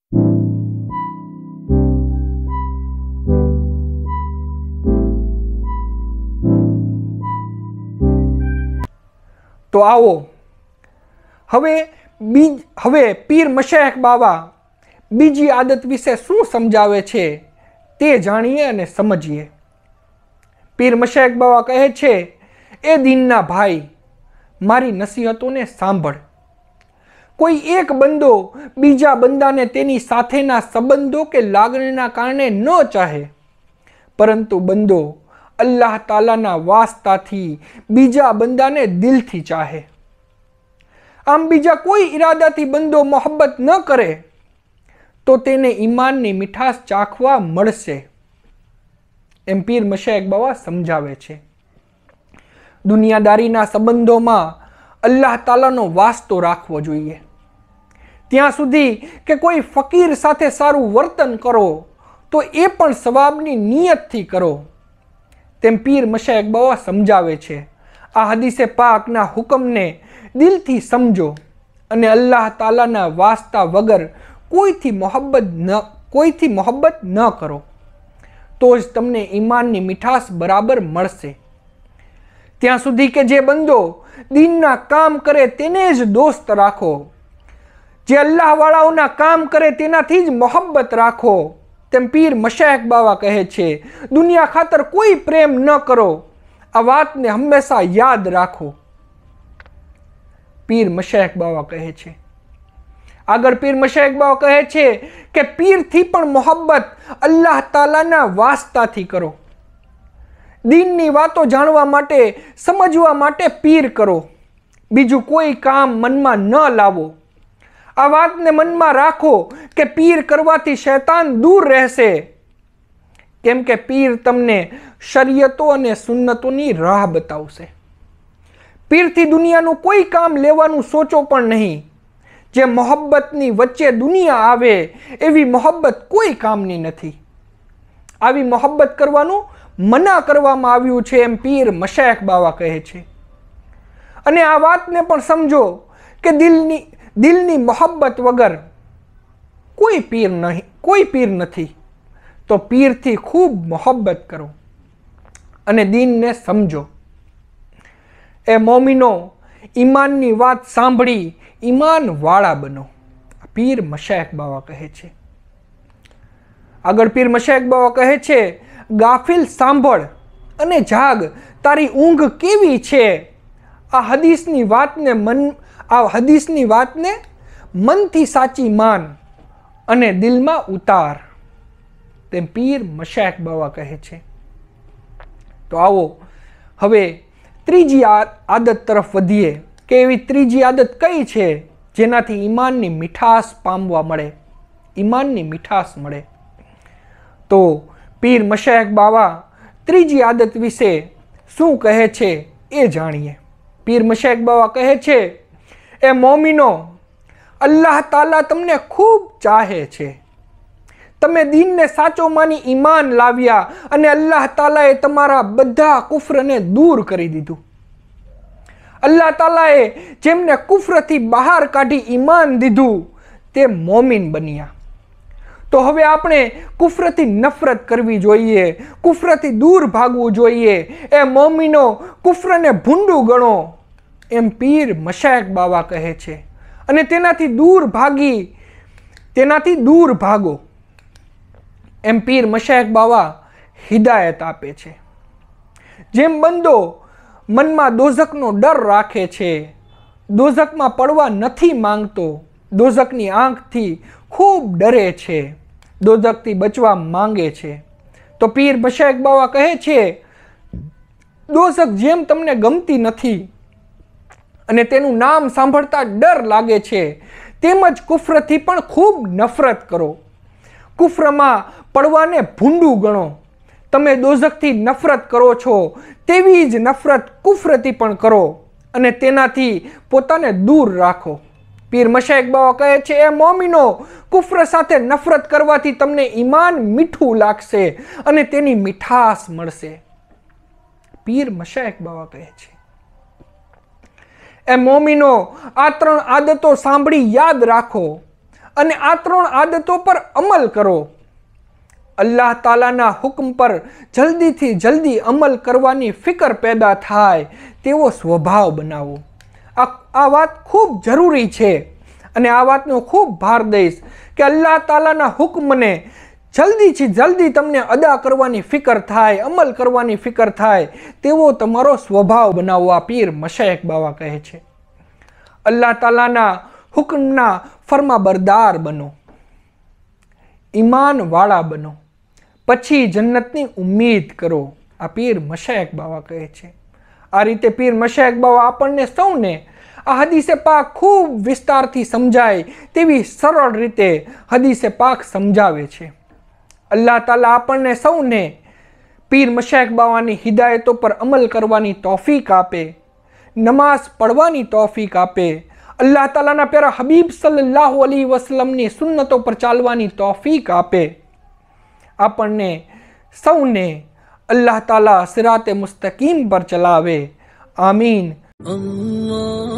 તો આવો હવે પીર મશાયખ બાવા બીજી આદત વિશે શું સમજાવે છે તે જાણીએ અને સમજીએ। પીર મશાયખ બાવા કહે છે, એ દીનના ભાઈ, મારી નસીહતોને સાંભળ। કોઈ એક બંદો બીજા બંદાને તેની સાથેના સંબંધો કે લાગણીના કારણે ન ચાહે, પરંતુ બંદો અલ્લાહ તાલાના વાસ્તાથી બીજા બંદાને દિલથી ચાહે। આમ બીજા કોઈ ઈરાદાથી બંદો મોહબ્બત ન કરે તો તેને ઈમાનની મીઠાશ ચાખવા મળશે, એમ પીર મશાયખ બાવા સમજાવે છે। દુનિયાદારીના સંબંધોમાં અલ્લાહ તાલાનો વાસ્તો રાખવો જોઈએ। ત્યાં સુધી કે કોઈ ફકીર સાથે સારું વર્તન કરો તો એ પણ સવાબની નિયતથી કરો, તેમ પીર મશાયખ બાવા સમજાવે છે। આ હદીસે પાકના હુકમને દિલથી સમજો અને અલ્લાહ તાલાના વાસ્તા વગર કોઈથી મોહબ્બત ન કરો, તો જ તમને ઈમાનની મીઠાશ બરાબર મળશે। ત્યાં સુધી કે જે બંદો દીનના કામ કરે તેને જ દોસ્ત રાખો, જે અલ્લાહ વાળાઓના કામ કરે તેનાથી જ મોહબ્બત રાખો, તેમ પીર મશાયખ બાવા કહે છે, દુનિયા ખાતર કોઈ પ્રેમ ન કરો। આ વાતને હંમેશા યાદ રાખો, પીર મશાયખ બાવા કહે છે। આગળ પીર મશાયખ બાવા કહે છે કે પીરથી પણ મોહબ્બત અલ્લાહ તાલાના વાસ્તાથી કરો। દીનની વાતો જાણવા માટે, સમજવા માટે પીર કરો, બીજું કોઈ કામ મનમાં ન લાવો। આ વાતને મનમાં રાખો કે પીર કરવાથી શૈતાન દૂર રહેશે, કેમ કે પીર તમને શરીયતો અને સુન્નતોની રાહ બતાવશે। પીરથી દુનિયાનું કોઈ કામ લેવાનું સોચો પણ નહીં। જે મોહબ્બતની વચ્ચે દુનિયા આવે એવી મોહબ્બત કોઈ કામની નથી। આવી મોહબ્બત કરવાનું મના કરવામાં આવ્યું છે, એમ પીર મશાયખ બાવા કહે છે। અને આ વાતને પણ સમજો કે દિલની મોહબ્બત વગર કોઈ પીર નથી, તો પીરથી ખૂબ મોહબ્બત કરો અને દીનને સમજો। એ મોમિનો, ઈમાનની વાત સાંભળી ઈમાન વાળા બનો, પીર મશાયખ બાવા કહે છે। આગળ પીર મશાયખ બાવા કહે છે, ગાફિલ સાંભળ અને જાગ, તારી ઊંઘ કેવી છે। આ હદીસની વાતને મનથી સાચી માન અને દિલમાં ઉતાર, તેમ પીર મશાયખ બાવા કહે છે। તો આવો હવે ત્રીજી આદત તરફ વધીએ કે એવી ત્રીજી આદત કઈ છે જેનાથી ઈમાનની મીઠાશ પામવા મળે, ઈમાનની મીઠાશ મળે। તો પીર મશાયખ બાવા ત્રીજી આદત વિશે શું કહે છે એ જાણીએ। પીર મશાયખ બાવા કહે છે, એ મોમિનો, અલ્લાહ તાલા તમને ખૂબ ચાહે છે। તમે દીનને સાચો માની ઈમાન લાવ્યા અને અલ્લાહ તાલાએ તમારા બધા કુફરને દૂર કરી દીધું। અલ્લાહ તાલાએ જેમને કુફરથી બહાર કાઢી ઈમાન દીધું તે મોમિન બન્યા। તો હવે આપણે કુફરથી નફરત કરવી જોઈએ, કુફરથી દૂર ભાગવું જોઈએ। એ મોમિનો, કુફરને ભૂંડું ગણો, એમ પીર મશાયખ બાવા કહે છે, અને તેનાથી દૂર ભાગો, એમ પીર મશાયખ બાવા હિદાયત આપે છે। જેમ બંદો મનમાં દોઝકનો ડર રાખે છે, દોઝકમાં પડવા નથી માંગતો, દોઝકની આંખથી ખૂબ ડરે છે, દોઝકથી બચવા માંગે છે, તો પીર મશાયખ બાવા કહે છે, દોઝક જેમ તમને ગમતી નથી અને તેનું નામ સાંભળતા ડર લાગે છે, તેમજ કુફરથી પણ ખૂબ નફરત કરો। કુફરમાં પડવાને ભૂંડું ગણો। તમે દોઝકથી નફરત કરો છો તેવી જ નફરત કુફરથી પણ કરો અને તેનાથી પોતાને દૂર રાખો। પીર મશાયખ બાવા કહે છે, એ મોમિનો, કુફર સાથે નફરત કરવાથી તમને ઈમાન મીઠું લાગશે અને તેની મીઠાશ મળશે, પીર મશાયખ બાવા કહે છે। એ મોમિનો, આ ત્રણ આદતો સાંભળી યાદ રાખો અને આ 3 આદતો પર અમલ કરો. અલ્લાહ તાલાના હુકમ પર જલ્દીથી જલ્દી અમલ કરવાની ફિકર પેદા થાય તેવો સ્વભાવ બનાવો. આ વાત ખૂબ જરૂરી છે અને આ વાતનો ખૂબ ભાર દઈશ કે અલ્લાહ તાલાના હુકમને જલ્દીથી જલ્દી તમને અદા કરવાની ફિકર થાય, અમલ કરવાની ફિકર થાય તેવો તમારો સ્વભાવ બનાવો. આ પીર મશાયખ બાવા કહે છે. અલ્લાહ તાલાના હુકમના ફરમાબરદાર બનો, ઈમાનવાળા બનો, પછી જન્નતની ઉમ્મીદ કરો. આ પીર મશાયખ બાવા કહે છે. આ રીતે પીર મશાયખ બાવા આપણને સૌને આ હદીસે પાક ખૂબ વિસ્તારથી સમજાય તેવી સરળ રીતે હદીસે પાક સમજાવે છે. અલ્લાહ તાલા આપણને સૌને પીર મશાયખ બાવાની હિદાયતો પર અમલ કરવાની તૌફીક આપે, નમાઝ પઢવાની તૌફીક આપે, અલ્લાહ તાલાના પ્યારા હબીબ સલ્લલ્લાહુ અલૈહિ વસલ્લમની સુન્નતો પર ચાલવાની તૌફીક આપે. આપણને સૌને અલ્લાહ તાલા સિરાતે મુસ્તકીમ પર ચલાવે. આમીન.